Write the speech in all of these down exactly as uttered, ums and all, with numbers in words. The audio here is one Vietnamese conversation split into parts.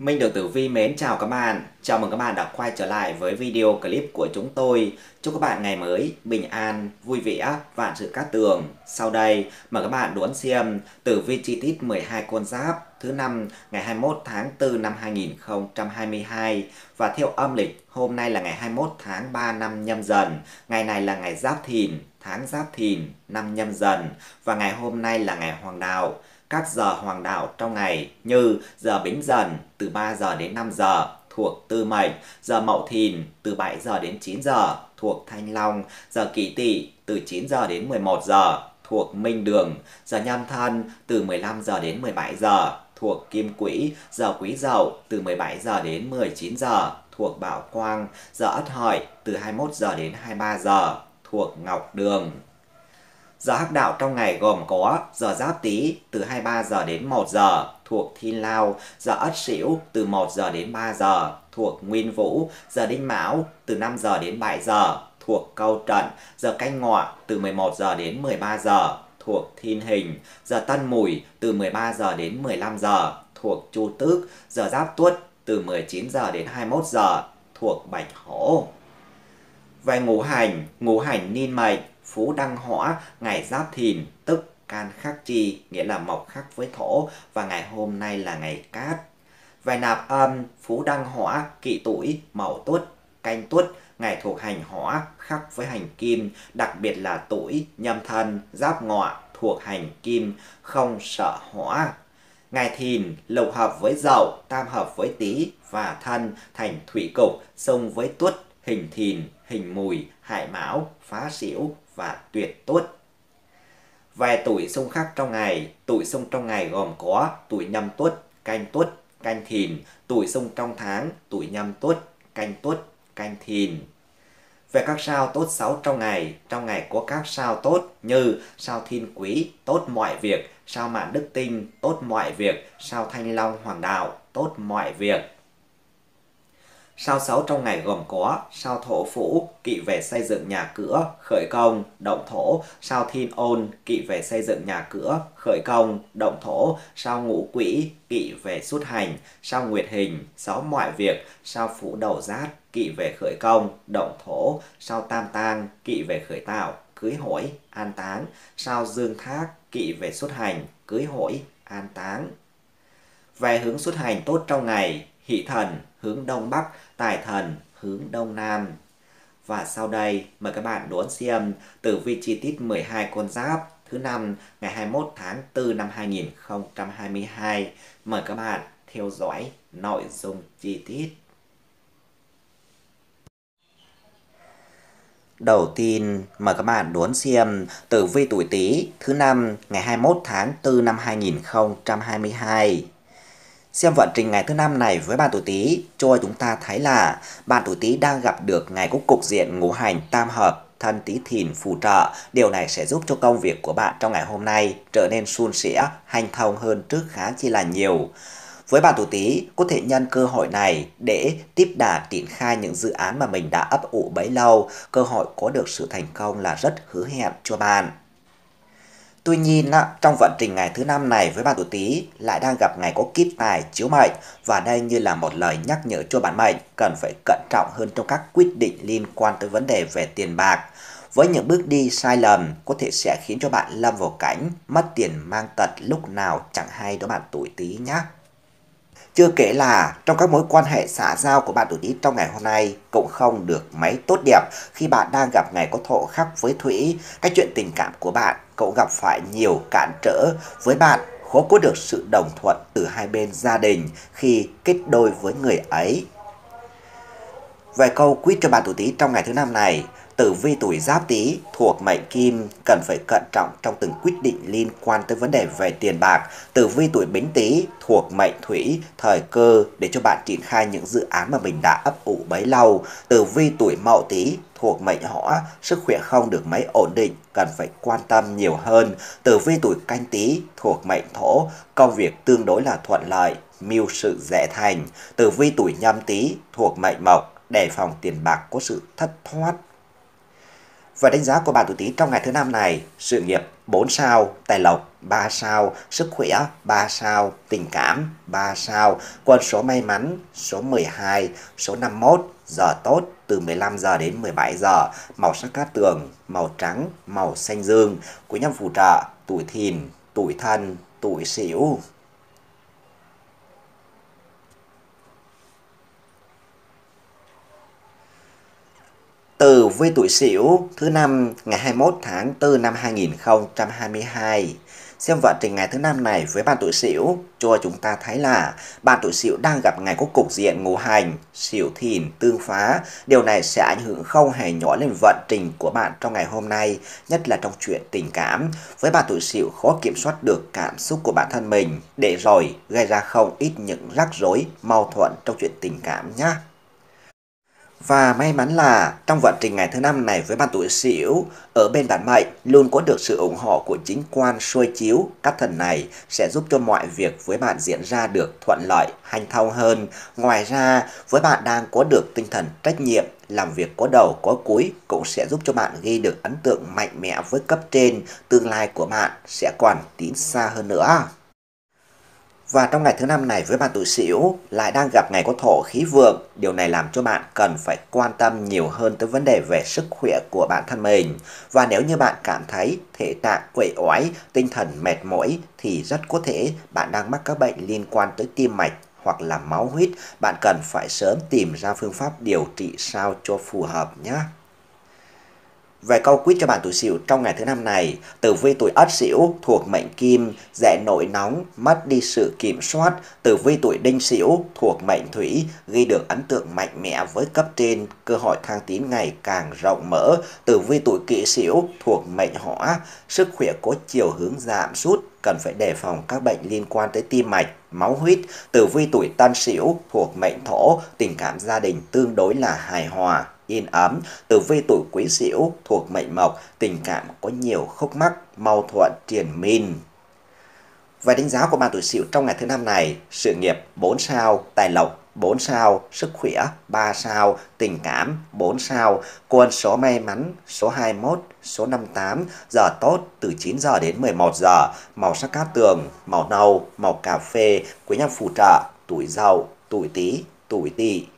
Minh được Tử Vi mến chào các bạn. Chào mừng các bạn đã quay trở lại với video clip của chúng tôi. Chúc các bạn ngày mới bình an, vui vẻ, vạn sự cát tường. Sau đây mời các bạn đón xem Tử Vi chi tiết mười hai con giáp thứ năm ngày hai mươi mốt tháng tư năm hai nghìn không trăm hai mươi hai. Và theo âm lịch, hôm nay là ngày hai mươi mốt tháng ba năm Nhâm Dần. Ngày này là ngày Giáp Thìn, tháng Giáp Thìn, năm Nhâm Dần. Và ngày hôm nay là ngày Hoàng Đạo. Các giờ hoàng đạo trong ngày như giờ Bính Dần từ ba giờ đến năm giờ thuộc Tư Mệnh, giờ Mậu Thìn từ bảy giờ đến chín giờ thuộc Thanh Long, giờ Kỷ Tỵ từ chín giờ đến mười một giờ thuộc Minh Đường, giờ Nhâm Thân từ mười lăm giờ đến mười bảy giờ thuộc Kim Quỹ, giờ Quý Dậu từ mười bảy giờ đến mười chín giờ thuộc Bảo Quang, giờ Ất Hợi từ hai mươi mốt giờ đến hai mươi ba giờ thuộc Ngọc Đường. Giờ hắc đạo trong ngày gồm có giờ Giáp Tý từ hai mươi ba giờ đến một giờ thuộc Thiên Lao, giờ Ất Sửu từ một giờ đến ba giờ thuộc Nguyên Vũ, giờ Đinh Mão từ năm giờ đến bảy giờ thuộc Câu Trận, giờ Canh Ngọ từ mười một giờ đến mười ba giờ thuộc Thiên Hình, giờ Tân Mùi từ mười ba giờ đến mười lăm giờ thuộc Chu Tước, giờ Giáp Tuất từ mười chín giờ đến hai mươi mốt giờ thuộc Bạch Hổ. Về ngũ hành, ngũ hành niên mệnh Phú Đăng Hỏa, ngày Giáp Thìn tức can khắc chi, nghĩa là mộc khắc với thổ, và ngày hôm nay là ngày Cát. Về nạp âm, Phú Đăng Hỏa, Kỷ Tuổi, Mậu Tuất, Canh Tuất, ngày thuộc hành hỏa khắc với hành kim, đặc biệt là Tuổi, Nhâm Thân, Giáp Ngọ thuộc hành kim, không sợ hỏa. Ngày Thìn lục hợp với Dậu, tam hợp với Tý và Thân thành thủy cục, xung với Tuất, hình Thìn, hình Mùi, hại Mão, phá Sửu và tuyệt Tuất. Về tuổi xung khắc trong ngày, tuổi xung trong ngày gồm có tuổi Nhâm Tuất, Canh Tuất, Canh Thìn, tuổi xung trong tháng, tuổi Nhâm Tuất, Canh Tuất, Canh Thìn. Về các sao tốt xấu trong ngày, trong ngày có các sao tốt như sao Thiên Quý, tốt mọi việc, sao Mạn Đức Tinh, tốt mọi việc, sao Thanh Long Hoàng Đạo, tốt mọi việc. Sao xấu trong ngày gồm có sao Thổ Phủ, kỵ về xây dựng nhà cửa, khởi công, động thổ, sao Thiên Ôn, kỵ về xây dựng nhà cửa, khởi công, động thổ, sao Ngũ Quỹ, kỵ về xuất hành, sao Nguyệt Hình, xấu mọi việc, sao Phủ Đầu Giát, kỵ về khởi công, động thổ, sao Tam Tang, kỵ về khởi tạo, cưới hỏi, an táng, sao Dương Thác, kỵ về xuất hành, cưới hỏi, an táng. Về hướng xuất hành tốt trong ngày, Hỷ Thần hướng Đông Bắc, Tài Thần hướng Đông Nam. Và sau đây mời các bạn đón xem tử vi chi tiết mười hai con giáp thứ năm ngày hai mươi mốt tháng tư năm hai nghìn không trăm hai mươi hai. Mời các bạn theo dõi nội dung chi tiết. Đầu tiên mời các bạn đón xem tử vi tuổi Tý thứ năm ngày hai mươi mốt tháng tư năm hai nghìn không trăm hai mươi hai. Xem vận trình ngày thứ năm này với bạn tuổi Tý cho chúng ta thấy là bạn tuổi Tý đang gặp được ngày có cục diện ngũ hành tam hợp, Thân Tý Thìn phù trợ. Điều này sẽ giúp cho công việc của bạn trong ngày hôm nay trở nên suôn sẻ, hanh thông hơn trước khá chi là nhiều. Với bạn tuổi Tý có thể nhân cơ hội này để tiếp đà triển khai những dự án mà mình đã ấp ủ bấy lâu. Cơ hội có được sự thành công là rất hứa hẹn cho bạn. Tuy nhiên, trong vận trình ngày thứ năm này với bạn tuổi Tý lại đang gặp ngày có kiếp tài chiếu mệnh, và đây như là một lời nhắc nhở cho bạn mệnh cần phải cẩn trọng hơn trong các quyết định liên quan tới vấn đề về tiền bạc. Với những bước đi sai lầm có thể sẽ khiến cho bạn lâm vào cảnh mất tiền mang tật lúc nào chẳng hay đó bạn tuổi Tý nhé. Chưa kể là trong các mối quan hệ xã giao của bạn tuổi Tý trong ngày hôm nay cũng không được mấy tốt đẹp khi bạn đang gặp ngày có thổ khắc với thủy. Cái chuyện tình cảm của bạn cũng gặp phải nhiều cản trở, với bạn khó có được sự đồng thuận từ hai bên gia đình khi kết đôi với người ấy. Về câu quyết cho bạn tuổi Tý trong ngày thứ năm này, tử vi tuổi Giáp Tý thuộc mệnh Kim cần phải cẩn trọng trong từng quyết định liên quan tới vấn đề về tiền bạc. Tử vi tuổi Bính Tý thuộc mệnh Thủy, thời cơ để cho bạn triển khai những dự án mà mình đã ấp ủ bấy lâu. Tử vi tuổi Mậu Tý thuộc mệnh Hỏa, sức khỏe không được mấy ổn định, cần phải quan tâm nhiều hơn. Tử vi tuổi Canh Tý thuộc mệnh Thổ, công việc tương đối là thuận lợi, mưu sự dễ thành. Tử vi tuổi Nhâm Tý thuộc mệnh Mộc, đề phòng tiền bạc có sự thất thoát. Và đánh giá của bạn tuổi Tý trong ngày thứ năm này, sự nghiệp bốn sao, tài lộc ba sao, sức khỏe ba sao, tình cảm ba sao, quân số may mắn số mười hai, số năm mươi mốt, giờ tốt từ mười lăm giờ đến mười bảy giờ, màu sắc cát tường, màu trắng, màu xanh dương, quý nhân phù trợ, tuổi Thìn, tuổi Thân, tuổi Sửu. Tử vi tuổi Sửu thứ năm ngày hai mươi mốt tháng tư năm hai nghìn không trăm hai mươi hai. Xem vận trình ngày thứ năm này với bạn tuổi Sửu, cho chúng ta thấy là bạn tuổi Sửu đang gặp ngày có cục diện ngũ hành, Sửu Thìn tương phá. Điều này sẽ ảnh hưởng không hề nhỏ lên vận trình của bạn trong ngày hôm nay, nhất là trong chuyện tình cảm. Với bạn tuổi Sửu khó kiểm soát được cảm xúc của bản thân mình, để rồi gây ra không ít những rắc rối, mâu thuẫn trong chuyện tình cảm nhé. Và may mắn là trong vận trình ngày thứ năm này với bạn tuổi Sửu, ở bên bản mệnh luôn có được sự ủng hộ của chính quan xuôi chiếu. Các thần này sẽ giúp cho mọi việc với bạn diễn ra được thuận lợi, hanh thông hơn. Ngoài ra, với bạn đang có được tinh thần trách nhiệm, làm việc có đầu có cuối cũng sẽ giúp cho bạn ghi được ấn tượng mạnh mẽ với cấp trên. Tương lai của bạn sẽ còn tiến xa hơn nữa. Và trong ngày thứ năm này với bạn tuổi Sửu lại đang gặp ngày có thổ khí vượng. Điều này làm cho bạn cần phải quan tâm nhiều hơn tới vấn đề về sức khỏe của bản thân mình. Và nếu như bạn cảm thấy thể trạng uể oải, tinh thần mệt mỏi thì rất có thể bạn đang mắc các bệnh liên quan tới tim mạch hoặc là máu huyết. Bạn cần phải sớm tìm ra phương pháp điều trị sao cho phù hợp nhé. Về câu quyết cho bạn tuổi Sửu trong ngày thứ năm này, tử vi tuổi Ất Sửu thuộc mệnh Kim, dễ nổi nóng, mất đi sự kiểm soát. Tử vi tuổi Đinh Sửu thuộc mệnh Thủy, ghi được ấn tượng mạnh mẽ với cấp trên, cơ hội thăng tiến ngày càng rộng mở. Tử vi tuổi Kỷ Sửu thuộc mệnh Hỏa, sức khỏe có chiều hướng giảm sút, cần phải đề phòng các bệnh liên quan tới tim mạch, máu huyết. Tử vi tuổi Tân Sửu thuộc mệnh Thổ, tình cảm gia đình tương đối là hài hòa, yên ấm. Tử vi tuổi Quý Sửu thuộc mệnh Mộc, tình cảm có nhiều khúc mắc, mâu thuẫn triền miên. Về đánh giá của bạn tuổi Sửu trong ngày thứ năm này, sự nghiệp bốn sao, tài lộc bốn sao, sức khỏe ba sao, tình cảm bốn sao, quân số may mắn số hai mươi mốt, số năm mươi tám, giờ tốt từ chín giờ đến mười một giờ, màu sắc cát tường, màu nâu, màu cà phê, quý nhân phù trợ, tuổi Dậu, tuổi Tý, tuổi Tỵ.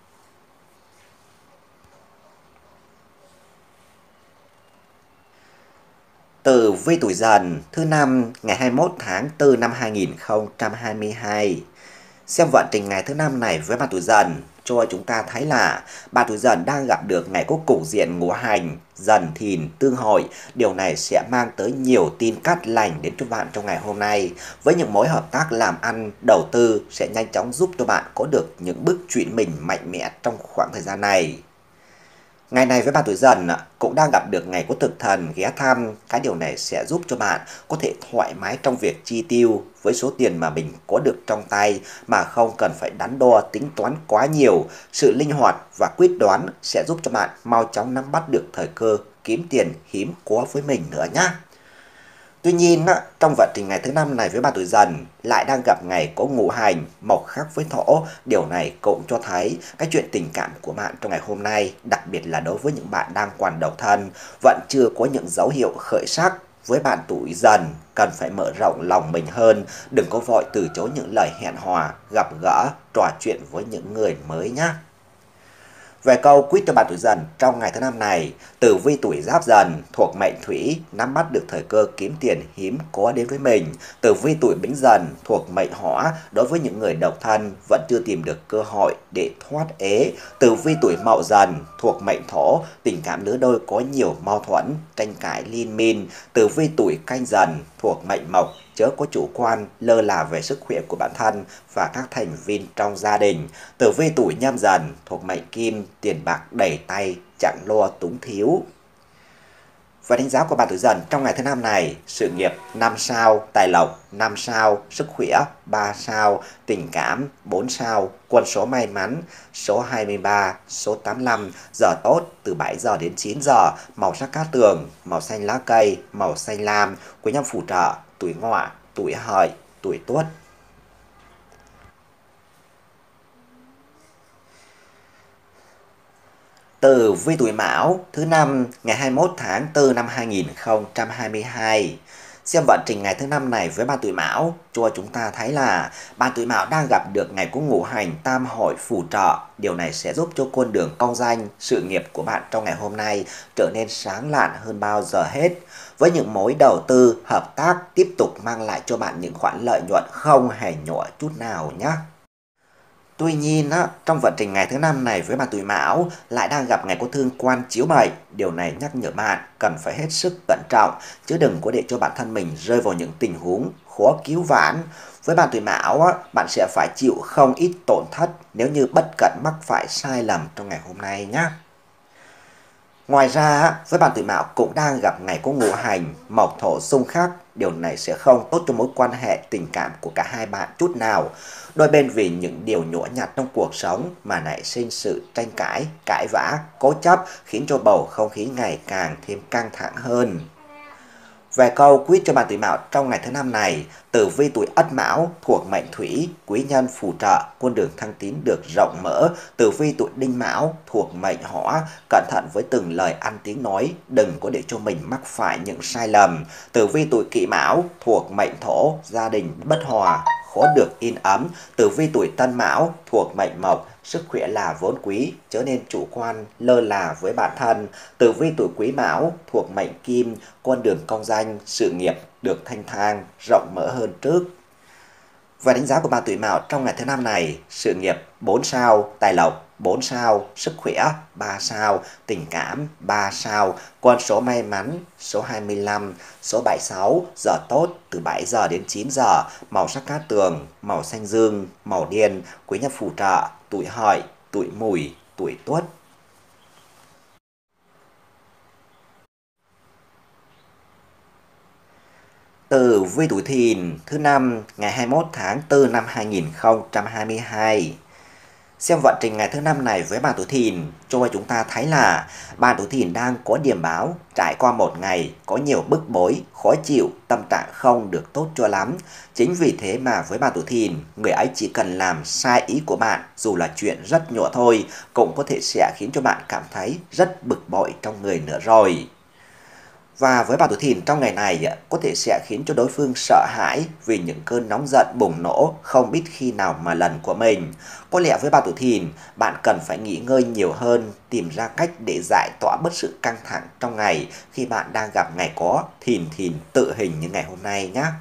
Tử vi tuổi Dần thứ năm ngày hai mươi mốt tháng tư năm hai nghìn không trăm hai mươi hai. Xem vận trình ngày thứ năm này với bạn tuổi Dần, cho chúng ta thấy là bạn tuổi Dần đang gặp được ngày có cục diện ngũ hành, Dần Thìn tương hội. Điều này sẽ mang tới nhiều tin cát lành đến cho bạn trong ngày hôm nay. Với những mối hợp tác làm ăn, đầu tư sẽ nhanh chóng giúp cho bạn có được những bước chuyển mình mạnh mẽ trong khoảng thời gian này. Ngày này với bạn tuổi Dần cũng đang gặp được ngày có thực thần ghé thăm. Cái điều này sẽ giúp cho bạn có thể thoải mái trong việc chi tiêu với số tiền mà mình có được trong tay mà không cần phải đắn đo tính toán quá nhiều. Sự linh hoạt và quyết đoán sẽ giúp cho bạn mau chóng nắm bắt được thời cơ kiếm tiền hiếm có với mình nữa nhé. Tuy nhiên, trong vận trình ngày thứ năm này với bạn tuổi Dần lại đang gặp ngày có ngũ hành, mộc khắc với Thổ. Điều này cũng cho thấy cái chuyện tình cảm của bạn trong ngày hôm nay, đặc biệt là đối với những bạn đang còn độc thân, vẫn chưa có những dấu hiệu khởi sắc. Với bạn tuổi Dần, cần phải mở rộng lòng mình hơn, đừng có vội từ chối những lời hẹn hò, gặp gỡ, trò chuyện với những người mới nhé. Về câu quyết cho bạn tuổi Dần trong ngày thứ năm này, tử vi tuổi Giáp Dần thuộc mệnh Thủy, nắm bắt được thời cơ kiếm tiền hiếm có đến với mình. Tử vi tuổi Bính Dần thuộc mệnh Hỏa, đối với những người độc thân vẫn chưa tìm được cơ hội để thoát ế. Tử vi tuổi Mậu Dần thuộc mệnh Thổ, tình cảm lứa đôi có nhiều mâu thuẫn, tranh cãi liên miên. Tử vi tuổi Canh Dần thuộc mệnh Mộc, chớ có chủ quan lơ là về sức khỏe của bản thân và các thành viên trong gia đình. Tử vi tuổi Nhâm Dần thuộc mệnh Kim, tiền bạc đầy tay, chẳng lo túng thiếu. Và đánh giá của bạn tuổi Dần trong ngày thứ năm này, sự nghiệp năm sao, tài lộc năm sao, sức khỏe ba sao, tình cảm bốn sao, quân số may mắn số hai mươi ba, số tám mươi lăm, giờ tốt từ bảy giờ đến chín giờ, màu sắc cát tường, màu xanh lá cây, màu xanh lam, quý nhân phù trợ, tuổi Ngọ, tuổi Hợi, tuổi Tuất. Tử vi tuổi Mão thứ năm ngày hai mươi mốt tháng tư năm hai nghìn không trăm hai mươi hai. Xem vận trình ngày thứ năm này với bạn tuổi Mão, cho chúng ta thấy là bạn tuổi Mão đang gặp được ngày có ngũ hành tam hội phù trợ. Điều này sẽ giúp cho con đường công danh, sự nghiệp của bạn trong ngày hôm nay trở nên sáng lạn hơn bao giờ hết. Với những mối đầu tư, hợp tác tiếp tục mang lại cho bạn những khoản lợi nhuận không hề nhỏ chút nào nhé. Tuy nhiên, trong vận trình ngày thứ năm này với bạn tuổi Mão lại đang gặp ngày có thương quan chiếu mệnh. Điều này nhắc nhở bạn cần phải hết sức cẩn trọng, chứ đừng có để cho bản thân mình rơi vào những tình huống khó cứu vãn. Với bạn tuổi Mão, bạn sẽ phải chịu không ít tổn thất nếu như bất cẩn mắc phải sai lầm trong ngày hôm nay nhé. Ngoài ra, với bạn tuổi Mão cũng đang gặp ngày có ngũ hành mộc thổ xung khắc. Điều này sẽ không tốt cho mối quan hệ tình cảm của cả hai bạn chút nào. Đôi bên vì những điều nhỏ nhặt trong cuộc sống mà nảy sinh sự tranh cãi, cãi vã, cố chấp khiến cho bầu không khí ngày càng thêm căng thẳng hơn. Về câu quyết cho bạn tuổi Mão trong ngày thứ năm này, tử vi tuổi Ất Mão thuộc mệnh Thủy, quý nhân phù trợ, con đường thăng tiến được rộng mở. Tử vi tuổi Đinh Mão thuộc mệnh Hỏa, cẩn thận với từng lời ăn tiếng nói, đừng có để cho mình mắc phải những sai lầm. Tử vi tuổi Kỷ Mão thuộc mệnh Thổ, gia đình bất hòa, khó được yên ấm. Tử vi tuổi Tân Mão thuộc mệnh Mộc, sức khỏe là vốn quý, chớ nên chủ quan lơ là với bản thân. Tử vi tuổi Quý Mão thuộc mệnh Kim, con đường công danh, sự nghiệp được thanh thang, rộng mở hơn trước. Và đánh giá của bạn tuổi Mão trong ngày thứ năm này: sự nghiệp bốn sao, tài lộc bốn sao, sức khỏe ba sao, tình cảm ba sao, con số may mắn số hai mươi lăm, số bảy mươi sáu, giờ tốt từ bảy giờ đến chín giờ, màu sắc cát tường, màu xanh dương, màu đen, quý nhân phù trợ, tuổi Hợi, tuổi Mùi, tuổi Tuất. Tử vi tuổi Thìn thứ năm ngày hai mươi mốt tháng tư năm hai nghìn không trăm hai mươi hai. Xem vận trình ngày thứ năm này với bạn tuổi Thìn, cho chúng ta thấy là bạn tuổi Thìn đang có điểm báo trải qua một ngày có nhiều bức bối, khó chịu, tâm trạng không được tốt cho lắm. Chính vì thế mà với bạn tuổi Thìn, người ấy chỉ cần làm sai ý của bạn, dù là chuyện rất nhỏ thôi, cũng có thể sẽ khiến cho bạn cảm thấy rất bực bội trong người nữa rồi. Và với bạn tuổi Thìn trong ngày này có thể sẽ khiến cho đối phương sợ hãi vì những cơn nóng giận bùng nổ không biết khi nào mà lần của mình. Có lẽ với bạn tuổi Thìn, bạn cần phải nghỉ ngơi nhiều hơn, tìm ra cách để giải tỏa bớt sự căng thẳng trong ngày khi bạn đang gặp ngày có Thìn Thìn tự hình như ngày hôm nay nhé.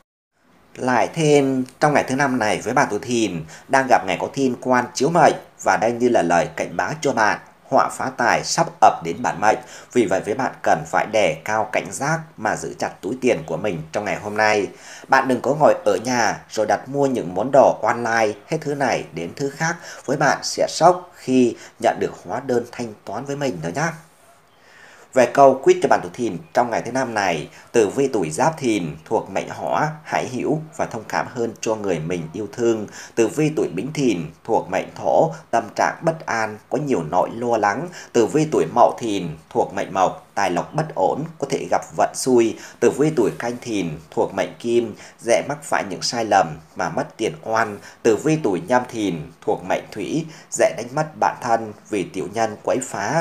Lại thêm, trong ngày thứ năm này với bạn tuổi Thìn đang gặp ngày có thiên quan chiếu mệnh, và đây như là lời cảnh báo cho bạn họa phá tài sắp ập đến bản mệnh. Vì vậy với bạn cần phải đề cao cảnh giác mà giữ chặt túi tiền của mình trong ngày hôm nay. Bạn đừng có ngồi ở nhà rồi đặt mua những món đồ online hết thứ này đến thứ khác, với bạn sẽ sốc khi nhận được hóa đơn thanh toán với mình đó nhé. Về câu quyết cho bạn tuổi Thìn trong ngày thứ năm này, tử vi tuổi Giáp Thìn thuộc mệnh Hỏa, hãy hiểu và thông cảm hơn cho người mình yêu thương. Tử vi tuổi Bính Thìn thuộc mệnh Thổ, tâm trạng bất an, có nhiều nỗi lo lắng. Tử vi tuổi Mậu Thìn thuộc mệnh Mộc, tài lộc bất ổn, có thể gặp vận xui. Tử vi tuổi Canh Thìn thuộc mệnh Kim, dễ mắc phải những sai lầm mà mất tiền oan. Tử vi tuổi Nhâm Thìn thuộc mệnh Thủy, dễ đánh mất bản thân vì tiểu nhân quấy phá.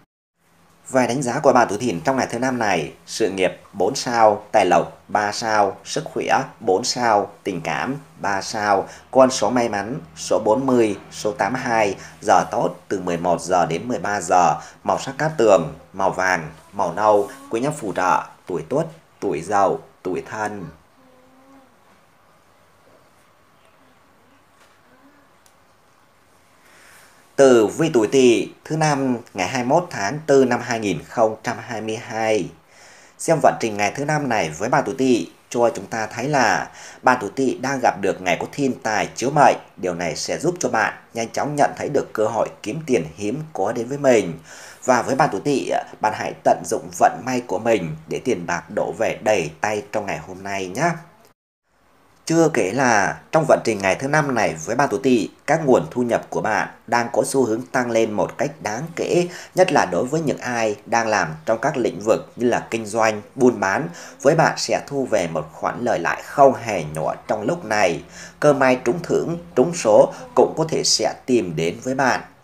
Vài đánh giá của bạn tuổi Thìn trong ngày thứ năm này: sự nghiệp bốn sao, tài lộc ba sao, sức khỏe bốn sao, tình cảm ba sao, con số may mắn số bốn mươi, số tám mươi hai, giờ tốt từ mười một giờ đến mười ba giờ, màu sắc cát tường, màu vàng, màu nâu, quý nhân phù trợ, tuổi Tuất, tuổi Dậu, tuổi Thân. Tử vi tuổi Tỵ thứ năm ngày hai mươi mốt tháng tư năm hai nghìn không trăm hai mươi hai. Xem vận trình ngày thứ năm này với bạn tuổi Tỵ, cho chúng ta thấy là bạn tuổi Tỵ đang gặp được ngày có thiên tài chiếu mệnh. Điều này sẽ giúp cho bạn nhanh chóng nhận thấy được cơ hội kiếm tiền hiếm có đến với mình. Và với bạn tuổi Tỵ, bạn hãy tận dụng vận may của mình để tiền bạc đổ về đầy tay trong ngày hôm nay nhé. Chưa kể là trong vận trình ngày thứ năm này với bạn tuổi Tỵ, các nguồn thu nhập của bạn đang có xu hướng tăng lên một cách đáng kể, nhất là đối với những ai đang làm trong các lĩnh vực như là kinh doanh, buôn bán. Với bạn sẽ thu về một khoản lời lãi không hề nhỏ trong lúc này. Cơ may trúng thưởng, trúng số cũng có thể sẽ tìm đến với bạn.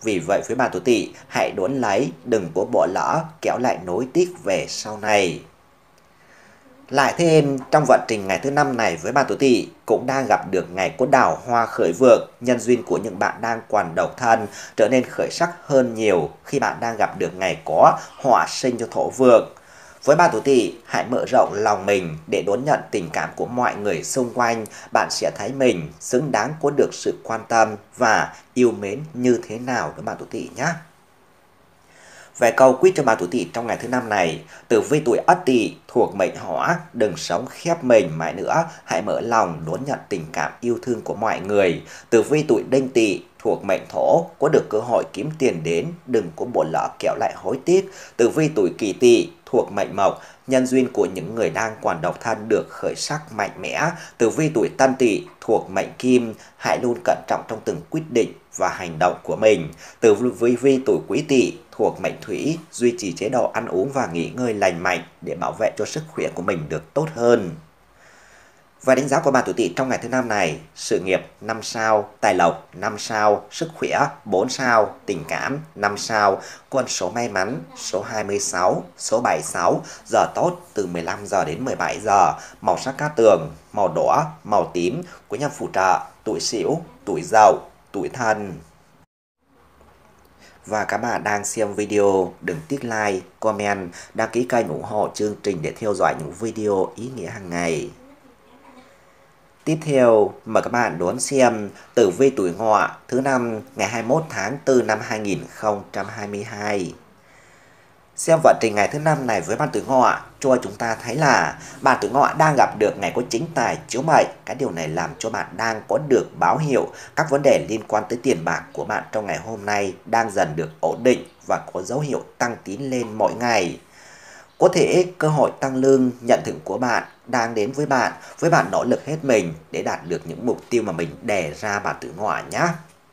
Vì vậy với bạn tuổi Tỵ, hãy đón lấy, đừng có bỏ lỡ, kéo lại nối tiếc về sau này. Lại thêm, trong vận trình ngày thứ năm này với bạn tuổi Tỵ cũng đang gặp được ngày có đào hoa khởi vượng, nhân duyên của những bạn đang còn độc thân trở nên khởi sắc hơn nhiều khi bạn đang gặp được ngày có họa sinh cho thổ vượng. Với bạn tuổi Tỵ, hãy mở rộng lòng mình để đón nhận tình cảm của mọi người xung quanh, bạn sẽ thấy mình xứng đáng có được sự quan tâm và yêu mến như thế nào đó bạn tuổi Tỵ nhé. Về câu quyết cho bạn tuổi Tỵ trong ngày thứ năm này, tử vi tuổi Ất Tỵ thuộc mệnh Hỏa, đừng sống khép mình mãi nữa, hãy mở lòng đón nhận tình cảm yêu thương của mọi người. Tử vi tuổi Đinh Tỵ thuộc mệnh Thổ, có được cơ hội kiếm tiền đến, đừng có bỏ lỡ kéo lại hối tiếc. Tử vi tuổi Kỷ Tỵ thuộc mệnh Mộc, nhân duyên của những người đang còn độc thân được khởi sắc mạnh mẽ. Tử vi tuổi Tân Tỵ thuộc mệnh Kim, hãy luôn cẩn trọng trong từng quyết định và hành động của mình. Tử vi vi tuổi Quý Tỵ thuộc mệnh Thủy, duy trì chế độ ăn uống và nghỉ ngơi lành mạnh để bảo vệ cho sức khỏe của mình được tốt hơn. Và đánh giá của bạn tuổi Tỵ trong ngày thứ năm này: sự nghiệp năm sao, tài lộc năm sao, sức khỏe bốn sao, tình cảm năm sao, con số may mắn số hai mươi sáu, số bảy mươi sáu, giờ tốt từ mười lăm giờ đến mười bảy giờ, màu sắc cát tường, màu đỏ, màu tím, quý nhân phù trợ tuổi Sửu, tuổi Dậu, tuổi Thân. Và các bạn đang xem video, đừng tiếc like, comment, đăng ký kênh ủng hộ chương trình để theo dõi những video ý nghĩa hàng ngày. Tiếp theo, mời các bạn đón xem tử vi tuổi Ngọ thứ năm ngày hai mươi mốt tháng tư năm hai nghìn không trăm hai mươi hai. Xem vận trình ngày thứ năm này với bạn tuổi Ngọ cho chúng ta thấy là bạn tuổi Ngọ đang gặp được ngày có chính tài chiếu mệnh. Cái điều này làm cho bạn đang có được báo hiệu các vấn đề liên quan tới tiền bạc của bạn trong ngày hôm nay đang dần được ổn định và có dấu hiệu tăng tín lên mỗi ngày. Có thể cơ hội tăng lương, nhận thưởng của bạn đang đến với bạn, với bạn nỗ lực hết mình để đạt được những mục tiêu mà mình đề ra bạn tuổi Ngọ nhé.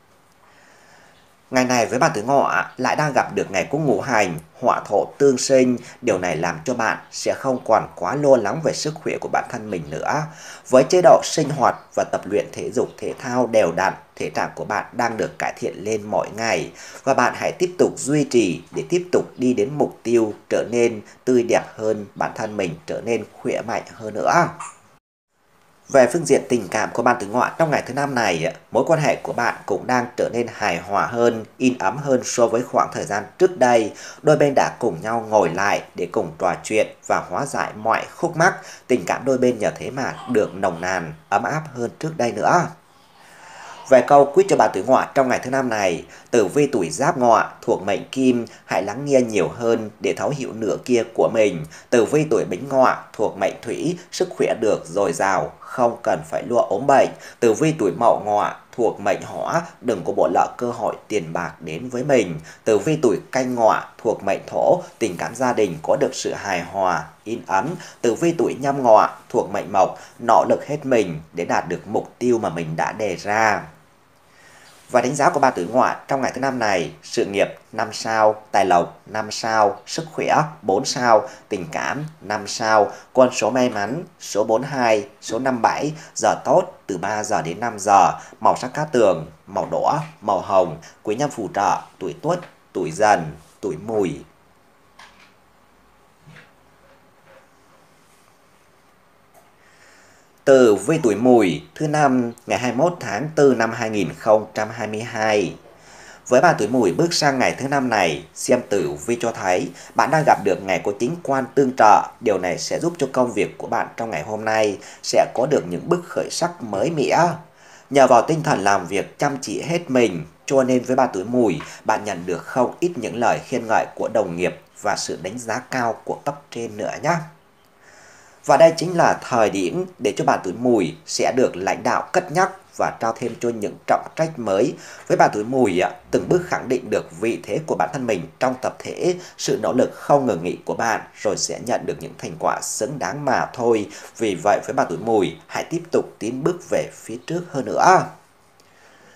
Ngày này với bạn tuổi Ngọ lại đang gặp được ngày có ngũ hành, hỏa thổ tương sinh. Điều này làm cho bạn sẽ không còn quá lo lắng về sức khỏe của bản thân mình nữa. Với chế độ sinh hoạt và tập luyện thể dục thể thao đều đặn, thể trạng của bạn đang được cải thiện lên mỗi ngày. Và bạn hãy tiếp tục duy trì để tiếp tục đi đến mục tiêu trở nên tươi đẹp hơn, bản thân mình trở nên khỏe mạnh hơn nữa. Về phương diện tình cảm của bạn tuổi Ngọ trong ngày thứ năm này, mối quan hệ của bạn cũng đang trở nên hài hòa hơn, yên ấm hơn so với khoảng thời gian trước đây. Đôi bên đã cùng nhau ngồi lại để cùng trò chuyện và hóa giải mọi khúc mắc. Tình cảm đôi bên nhờ thế mà được nồng nàn, ấm áp hơn trước đây nữa. Về câu quyết cho bạn tuổi Ngọ trong ngày thứ năm này, tử vi tuổi Giáp Ngọ thuộc mệnh Kim, hãy lắng nghe nhiều hơn để thấu hiểu nửa kia của mình. Tử vi tuổi Bính Ngọ thuộc mệnh Thủy, sức khỏe được dồi dào, không cần phải lo ốm bệnh. Tử vi tuổi Mậu Ngọ thuộc mệnh Hỏa, đừng có bỏ lỡ cơ hội tiền bạc đến với mình. Tử vi tuổi Canh Ngọ thuộc mệnh Thổ, tình cảm gia đình có được sự hài hòa, yên ấm. Tử vi tuổi Nhâm Ngọ thuộc mệnh Mộc, nỗ lực hết mình để đạt được mục tiêu mà mình đã đề ra. Và đánh giá của bạn tuổi Ngọ trong ngày thứ năm này: sự nghiệp năm sao, tài lộc năm sao, sức khỏe bốn sao, tình cảm năm sao, con số may mắn số bốn mươi hai, số năm mươi bảy, giờ tốt từ ba giờ đến năm giờ, màu sắc cát tường, màu đỏ, màu hồng, quý nhân phù trợ tuổi Tuất, tuổi Dần, tuổi Mùi. Tử vi tuổi Mùi thứ năm ngày hai mươi mốt tháng tư năm hai nghìn không trăm hai mươi hai. Với bạn tuổi Mùi bước sang ngày thứ năm này, xem tử vi cho thấy bạn đang gặp được ngày có chính quan tương trợ. Điều này sẽ giúp cho công việc của bạn trong ngày hôm nay sẽ có được những bước khởi sắc mới mẻ. Nhờ vào tinh thần làm việc chăm chỉ hết mình, cho nên với bạn tuổi Mùi, bạn nhận được không ít những lời khen ngợi của đồng nghiệp và sự đánh giá cao của cấp trên nữa nhé. Và đây chính là thời điểm để cho bạn tuổi Mùi sẽ được lãnh đạo cất nhắc và trao thêm cho những trọng trách mới. Với bạn tuổi Mùi, từng bước khẳng định được vị thế của bản thân mình trong tập thể, sự nỗ lực không ngừng nghỉ của bạn rồi sẽ nhận được những thành quả xứng đáng mà thôi. Vì vậy với bạn tuổi Mùi, hãy tiếp tục tiến bước về phía trước hơn nữa.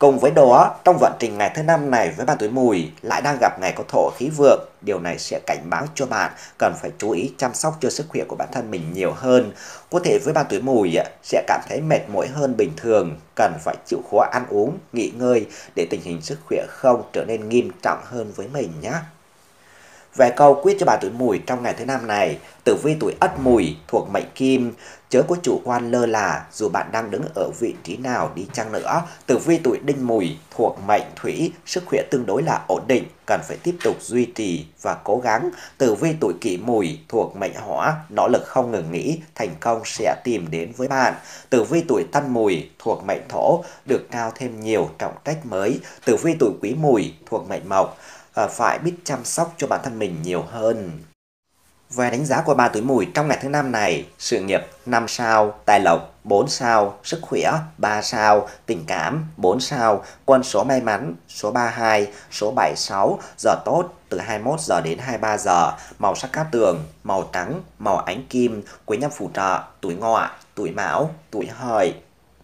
Cùng với đó, trong vận trình ngày thứ năm này với bạn tuổi Mùi lại đang gặp ngày có thổ khí vượng. Điều này sẽ cảnh báo cho bạn cần phải chú ý chăm sóc cho sức khỏe của bản thân mình nhiều hơn. Có thể với bạn tuổi Mùi sẽ cảm thấy mệt mỏi hơn bình thường, cần phải chịu khó ăn uống, nghỉ ngơi để tình hình sức khỏe không trở nên nghiêm trọng hơn với mình nhé. Về câu quyết cho bạn tuổi Mùi trong ngày thứ năm này, tử vi tuổi Ất Mùi thuộc mệnh Kim, chớ có chủ quan lơ là dù bạn đang đứng ở vị trí nào đi chăng nữa. Tử vi tuổi Đinh Mùi thuộc mệnh Thủy, sức khỏe tương đối là ổn định, cần phải tiếp tục duy trì và cố gắng. Tử vi tuổi Kỷ Mùi thuộc mệnh Hỏa, nỗ lực không ngừng nghỉ, thành công sẽ tìm đến với bạn. Tử vi tuổi Tân Mùi thuộc mệnh Thổ, được trao thêm nhiều trọng trách mới. Tử vi tuổi Quý Mùi thuộc mệnh Mộc, phải biết chăm sóc cho bản thân mình nhiều hơn. Về đánh giá của bạn tuổi Mùi trong ngày thứ năm này, sự nghiệp năm sao, tài lộc bốn sao, sức khỏe ba sao, tình cảm bốn sao, quân số may mắn số ba mươi hai, số bảy mươi sáu, giờ tốt từ hai mươi mốt giờ đến hai mươi ba giờ, màu sắc cát tường, màu trắng, màu ánh kim, quý nhân phù trợ, tuổi Ngọ, tuổi Mão, tuổi Hợi.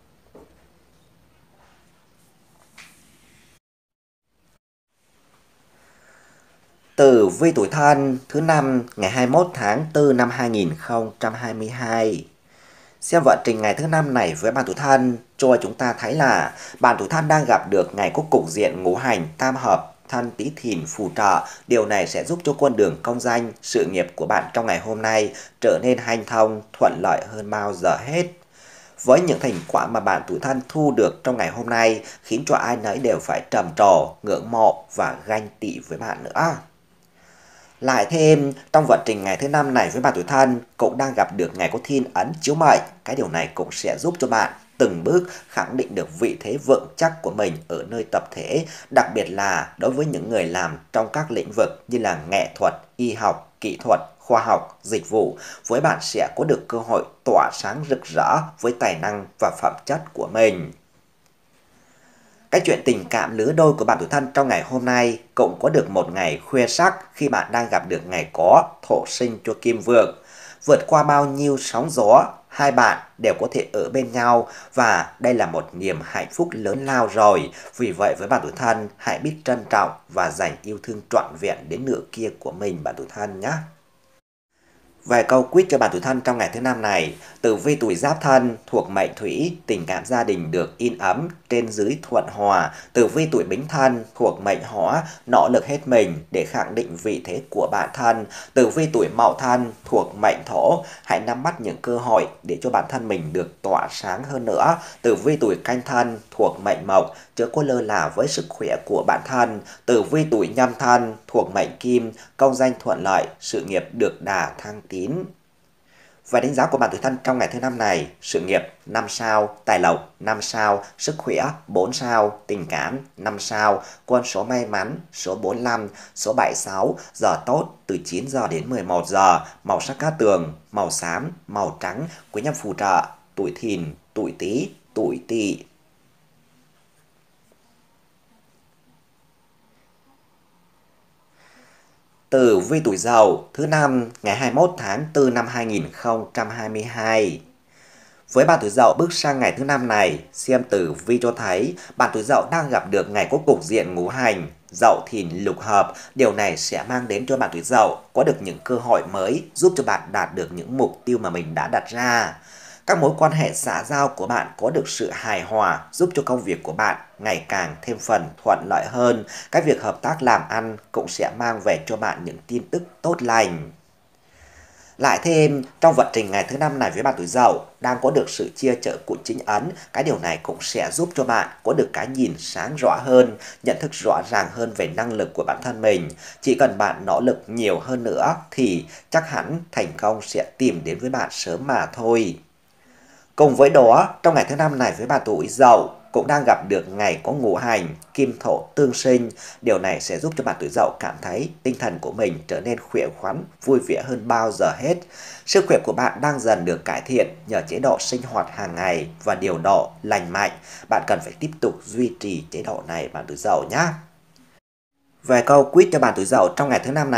Tử vi tuổi Thân thứ năm ngày hai mươi mốt tháng tư năm hai nghìn không trăm hai mươi hai. Xem vận trình ngày thứ năm này với bạn tuổi Thân, cho chúng ta thấy là bạn tuổi Thân đang gặp được ngày có cục diện ngũ hành tam hợp Thân Tý Thìn phù trợ. Điều này sẽ giúp cho con đường công danh, sự nghiệp của bạn trong ngày hôm nay trở nên hanh thông, thuận lợi hơn bao giờ hết. Với những thành quả mà bạn tuổi Thân thu được trong ngày hôm nay khiến cho ai nấy đều phải trầm trồ, ngưỡng mộ và ganh tị với bạn nữa. Lại thêm, trong vận trình ngày thứ năm này với bạn tuổi Thân cũng đang gặp được ngày có thiên ấn chiếu mệnh. Cái điều này cũng sẽ giúp cho bạn từng bước khẳng định được vị thế vững chắc của mình ở nơi tập thể, đặc biệt là đối với những người làm trong các lĩnh vực như là nghệ thuật, y học, kỹ thuật, khoa học, dịch vụ. Với bạn sẽ có được cơ hội tỏa sáng rực rỡ với tài năng và phẩm chất của mình. Cái chuyện tình cảm lứa đôi của bạn tuổi Thân trong ngày hôm nay cũng có được một ngày khuya sắc khi bạn đang gặp được ngày có thổ sinh cho Kim Vượng. Vượt qua bao nhiêu sóng gió, hai bạn đều có thể ở bên nhau và đây là một niềm hạnh phúc lớn lao rồi. Vì vậy với bạn tuổi Thân, hãy biết trân trọng và dành yêu thương trọn vẹn đến nửa kia của mình bạn tuổi Thân nhé. Về câu quyết cho bạn tuổi Thân trong ngày thứ năm này, tử vi tuổi Giáp Thân thuộc mệnh Thủy, tình cảm gia đình được yên ấm, trên dưới thuận hòa. Tử vi tuổi Bính Thân thuộc mệnh Hỏa, nỗ lực hết mình để khẳng định vị thế của bản thân. Tử vi tuổi Mậu Thân thuộc mệnh Thổ, hãy nắm bắt những cơ hội để cho bản thân mình được tỏa sáng hơn nữa. Tử vi tuổi Canh Thân thuộc mệnh Mộc, chớ có lơ là với sức khỏe của bản thân. Tử vi tuổi Nhâm Thân thuộc mệnh Kim, công danh thuận lợi, sự nghiệp được đà thăng tín. Và đánh giá của bạn tuổi Thân trong ngày thứ năm này, sự nghiệp năm sao, tài lộc năm sao, sức khỏe bốn sao, tình cảm năm sao, quân số may mắn số bốn mươi lăm, số bảy mươi sáu, giờ tốt từ chín giờ đến mười một giờ, màu sắc cát tường, màu xám, màu trắng, quý nhân phù trợ, tuổi Thìn, tuổi Tý, tuổi Tỵ. Tử vi tuổi Dậu thứ năm ngày hai mươi mốt tháng tư năm hai nghìn không trăm hai mươi hai. Với bạn tuổi Dậu bước sang ngày thứ năm này, xem tử vi cho thấy bạn tuổi Dậu đang gặp được ngày có cục diện ngũ hành Dậu Thìn lục hợp. Điều này sẽ mang đến cho bạn tuổi Dậu có được những cơ hội mới, giúp cho bạn đạt được những mục tiêu mà mình đã đặt ra. Các mối quan hệ xã giao của bạn có được sự hài hòa, giúp cho công việc của bạn ngày càng thêm phần thuận lợi hơn. Cái việc hợp tác làm ăn cũng sẽ mang về cho bạn những tin tức tốt lành. Lại thêm, trong vận trình ngày thứ năm này với bạn tuổi Dậu đang có được sự chia chở của chính ấn. Cái điều này cũng sẽ giúp cho bạn có được cái nhìn sáng rõ hơn, nhận thức rõ ràng hơn về năng lực của bản thân mình. Chỉ cần bạn nỗ lực nhiều hơn nữa thì chắc hẳn thành công sẽ tìm đến với bạn sớm mà thôi. Cùng với đó, trong ngày thứ năm này với bạn tuổi Dậu cũng đang gặp được ngày có ngũ hành kim thổ tương sinh. Điều này sẽ giúp cho bạn tuổi Dậu cảm thấy tinh thần của mình trở nên khỏe khoắn, vui vẻ hơn bao giờ hết. Sức khỏe của bạn đang dần được cải thiện nhờ chế độ sinh hoạt hàng ngày và điều độ lành mạnh. Bạn cần phải tiếp tục duy trì chế độ này bạn tuổi Dậu nhé. Về câu quyết cho bạn tuổi Dậu trong ngày thứ năm này,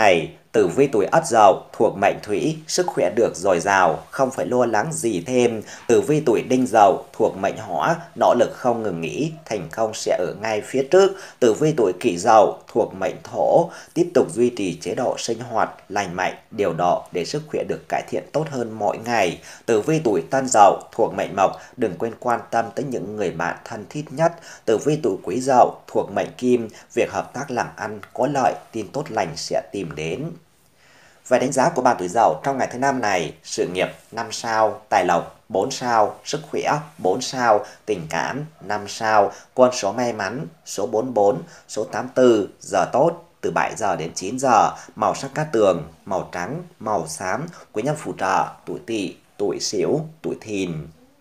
Tử vi tuổi Ất Dậu thuộc mệnh Thủy, sức khỏe được dồi dào, không phải lo lắng gì thêm. Tử vi tuổi Đinh Dậu thuộc mệnh Hỏa, nỗ lực không ngừng nghỉ, thành công sẽ ở ngay phía trước. Tử vi tuổi Kỷ Dậu thuộc mệnh Thổ, tiếp tục duy trì chế độ sinh hoạt lành mạnh, điều độ để sức khỏe được cải thiện tốt hơn mỗi ngày. Tử vi tuổi Tân Dậu thuộc mệnh Mộc, đừng quên quan tâm tới những người bạn thân thiết nhất. Tử vi tuổi Quý Dậu thuộc mệnh Kim, việc hợp tác làm ăn có lợi, tin tốt lành sẽ tìm đến. Về đánh giá của bạn tuổi Dậu trong ngày thứ năm này: sự nghiệp năm sao, tài lộc bốn sao, sức khỏe bốn sao, tình cảm năm sao, con số may mắn số bốn mươi bốn, số tám mươi tư, giờ tốt từ bảy giờ đến chín giờ, màu sắc cát tường màu trắng, màu xám, quý nhân phù trợ tuổi Tỵ, tuổi Sửu, tuổi Thìn.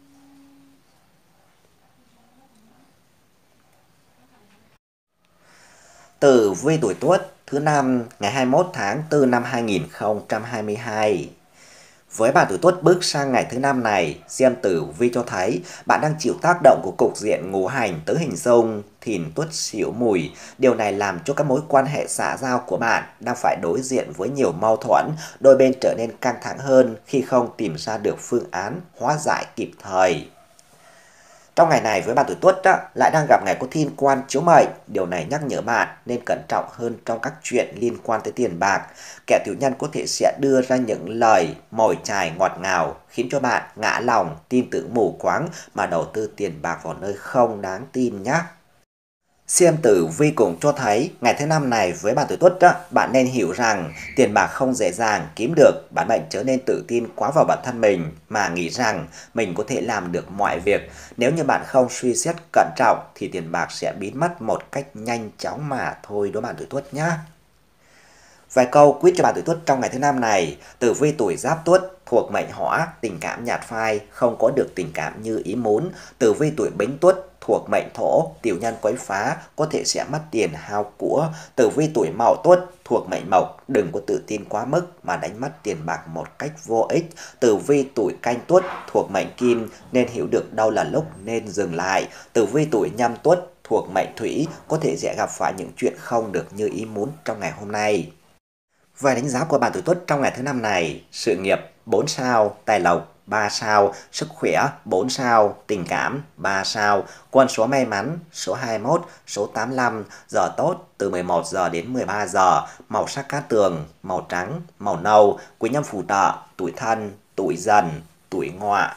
Tử vi tuổi Tuất thứ năm ngày hai mươi mốt tháng tư năm hai nghìn không trăm hai mươi hai. Với bạn tuổi Tuất bước sang ngày thứ năm này, xem tử vi cho thấy bạn đang chịu tác động của cục diện ngũ hành tứ hình xung Thìn Tuất Sửu Mùi. Điều này làm cho các mối quan hệ xã giao của bạn đang phải đối diện với nhiều mâu thuẫn, đôi bên trở nên căng thẳng hơn khi không tìm ra được phương án hóa giải kịp thời. Trong ngày này với bạn tuổi Tuất á, lại đang gặp ngày có thiên quan chiếu mệnh, điều này nhắc nhở bạn nên cẩn trọng hơn trong các chuyện liên quan tới tiền bạc. Kẻ tiểu nhân có thể sẽ đưa ra những lời mồi chài ngọt ngào khiến cho bạn ngã lòng, tin tưởng mù quáng mà đầu tư tiền bạc vào nơi không đáng tin nhé. Xem tử vi cũng cho thấy ngày thứ năm này với bạn tuổi Tuất đó, bạn nên hiểu rằng tiền bạc không dễ dàng kiếm được. Bản mệnh trở nên tự tin quá vào bản thân mình mà nghĩ rằng mình có thể làm được mọi việc. Nếu như bạn không suy xét cẩn trọng thì tiền bạc sẽ biến mất một cách nhanh chóng mà thôi đó bạn tuổi Tuất nhé. Vài câu quyết cho bạn tuổi Tuất trong ngày thứ năm này: tử vi tuổi Giáp Tuất thuộc mệnh Hỏa, tình cảm nhạt phai, không có được tình cảm như ý muốn. Tử vi tuổi Bính Tuất thuộc mệnh Thổ, tiểu nhân quấy phá, có thể sẽ mất tiền hao của. Tử vi tuổi Mậu Tuất thuộc mệnh Mộc, đừng có tự tin quá mức mà đánh mất tiền bạc một cách vô ích. Tử vi tuổi Canh Tuất thuộc mệnh Kim, nên hiểu được đâu là lúc nên dừng lại. Tử vi tuổi Nhâm Tuất thuộc mệnh Thủy, có thể sẽ gặp phải những chuyện không được như ý muốn trong ngày hôm nay. Về đánh giá của bạn tuổi Tuất trong ngày thứ năm này: sự nghiệp bốn sao, tài lộc ba sao, sức khỏe bốn sao, tình cảm ba sao, con số may mắn số hai mươi mốt, số tám mươi lăm, giờ tốt từ mười một giờ đến mười ba giờ, màu sắc cát tường màu trắng, màu nâu, quý nhân phù trợ tuổi Thân, tuổi Dần, tuổi Ngọ.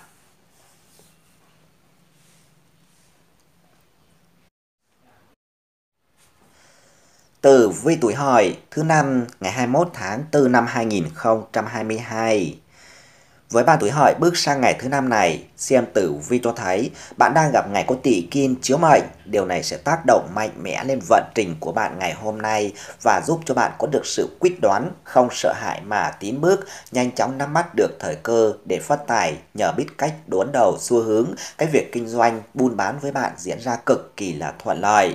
Tử vi tuổi Hợi thứ năm ngày hai mươi mốt tháng tư năm hai nghìn không trăm hai mươi hai. Với bạn tuổi Hợi bước sang ngày thứ năm này, xem tử vi cho thấy bạn đang gặp ngày có Tỵ Kim chiếu mệnh. Điều này sẽ tác động mạnh mẽ lên vận trình của bạn ngày hôm nay và giúp cho bạn có được sự quyết đoán, không sợ hãi mà tiến bước, nhanh chóng nắm bắt được thời cơ để phát tài nhờ biết cách đón đầu xu hướng. Cái việc kinh doanh, buôn bán với bạn diễn ra cực kỳ là thuận lợi.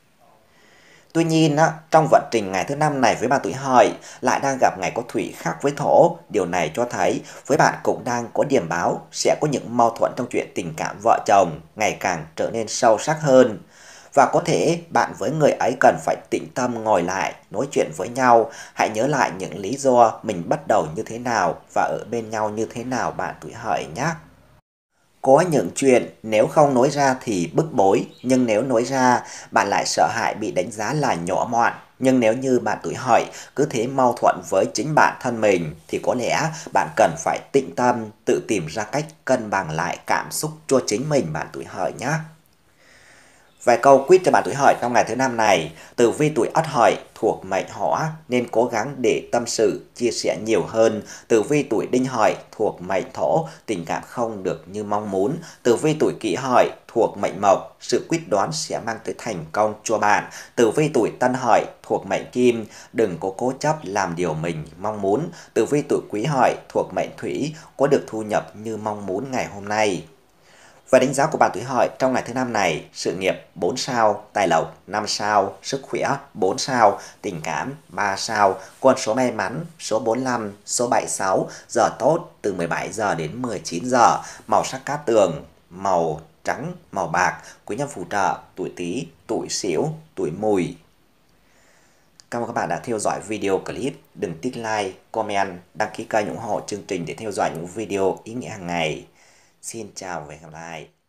Tuy nhiên, trong vận trình ngày thứ năm này với bạn tuổi Hợi lại đang gặp ngày có Thủy khác với Thổ. Điều này cho thấy với bạn cũng đang có điểm báo sẽ có những mâu thuẫn trong chuyện tình cảm vợ chồng ngày càng trở nên sâu sắc hơn. Và có thể bạn với người ấy cần phải tĩnh tâm ngồi lại, nói chuyện với nhau. Hãy nhớ lại những lý do mình bắt đầu như thế nào và ở bên nhau như thế nào bạn tuổi Hợi nhé. Có những chuyện nếu không nói ra thì bức bối, nhưng nếu nói ra bạn lại sợ hãi bị đánh giá là nhỏ mọn. Nhưng nếu như bạn tuổi Hợi cứ thế mâu thuẫn với chính bản thân mình thì có lẽ bạn cần phải tĩnh tâm, tự tìm ra cách cân bằng lại cảm xúc cho chính mình bạn tuổi Hợi nhé. Vài câu quyết cho bạn tuổi Hợi trong ngày thứ năm này: tử vi tuổi Ất Hợi thuộc mệnh Hỏa, nên cố gắng để tâm sự, chia sẻ nhiều hơn. Tử vi tuổi Đinh Hợi thuộc mệnh Thổ, tình cảm không được như mong muốn. Tử vi tuổi Kỷ Hợi thuộc mệnh Mộc, sự quyết đoán sẽ mang tới thành công cho bạn. Tử vi tuổi Tân Hợi thuộc mệnh Kim, đừng có cố chấp làm điều mình mong muốn. Tử vi tuổi Quý Hợi thuộc mệnh Thủy, có được thu nhập như mong muốn ngày hôm nay. Và đánh giá của bạn tuổi Hợi trong ngày thứ năm này: sự nghiệp bốn sao, tài lộc năm sao, sức khỏe bốn sao, tình cảm ba sao, con số may mắn số bốn mươi lăm, số bảy mươi sáu, giờ tốt từ mười bảy giờ đến mười chín giờ, màu sắc cát tường màu trắng, màu bạc, quý nhân phù trợ tuổi Tý, tuổi Sửu, tuổi Mùi. Cảm ơn các bạn đã theo dõi video clip. đừng tích like, comment, đăng ký kênh ủng hộ chương trình để theo dõi những video ý nghĩa hàng ngày. Xin chào và hẹn gặp lại.